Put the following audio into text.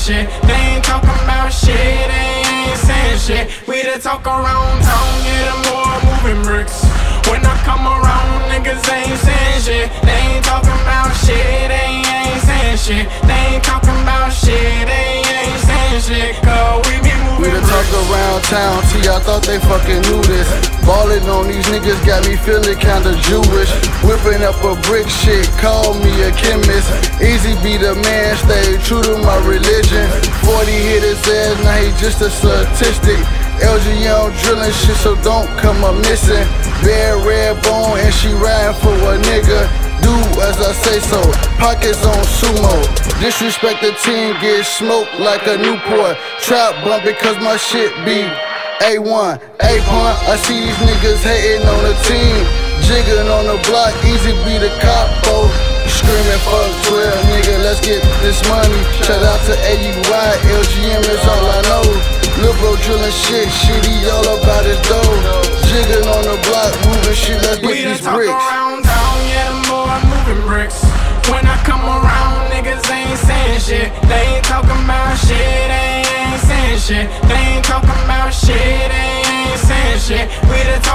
shit. They ain't talking about shit, they ain't saying shit. We the talk around town, yeah, the more moving bricks. When I come around, niggas ain't saying shit. They ain't talking about shit, they ain't saying shit. They ain't talking about shit, they ain't saying shit. Cause we be moving We the talk around town, see I thought they fucking knew this. Ballin' on these niggas got me feeling kinda Jewish. Whipping up a brick shit, call me a chemist. Easy be the man, stay true to my religion. 40 hit his ass, now he just a statistic. LG Young drillin' shit, so don't come up missing. Bare red bone and she riding for a nigga. Do as I say so, pockets on sumo. Disrespect the team, get smoked like a Newport. Trap bump because my shit be A1, A-Punt. I see these niggas hating on the team. Jigging on the block, easy be the capo. Screaming fuck 12, nigga, let's get this money. Shout out to AUY, LGM is all I know. Lil' bro drillin' shit, he all about his dough. Jigging on the block, moving shit, let's get these bricks. We the talk around town, yeah, the more moving bricks. When I come around, niggas ain't saying shit. They ain't talking about shit, they ain't saying shit. They ain't talking about shit, they ain't saying shit. We the talk